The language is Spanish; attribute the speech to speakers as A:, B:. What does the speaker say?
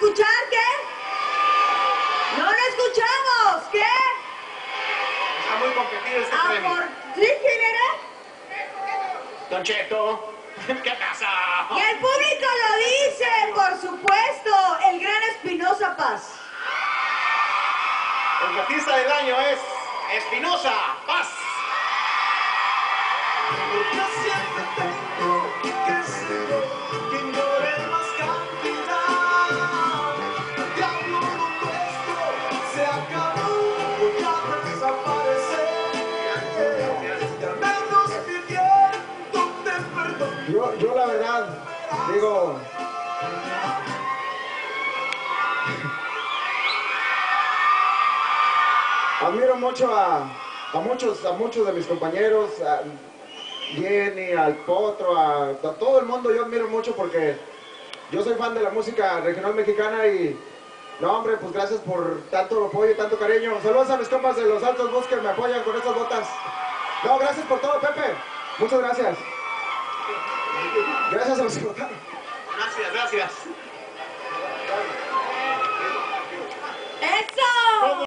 A: escuchar? ¿Qué? No lo escuchamos. ¿Qué?
B: Está muy competido este premio.
A: ¿Sí? ¿Quién era?
B: Don Cheto. ¿Qué pasa?
A: Y el público lo dice, por supuesto, el gran Espinosa Paz.
B: El artista del año es Espinosa Paz.
C: Porque siempre tengo que ser que ignore más cantidad. El diablo lo nuestro se acabó, voy a desaparecer. Y al menos pidiéndote perdón.
D: Yo la verdad, digo... Admiro mucho a muchos de mis compañeros, a Jenny, al Potro, a todo el mundo. Yo admiro mucho porque yo soy fan de la música regional mexicana y no, hombre, pues gracias por tanto apoyo y tanto cariño. Saludos a mis compas de los Altos Bus que me apoyan con estas botas. No, gracias por todo, Pepe. Muchas gracias. Gracias a los que votaron.
B: Gracias.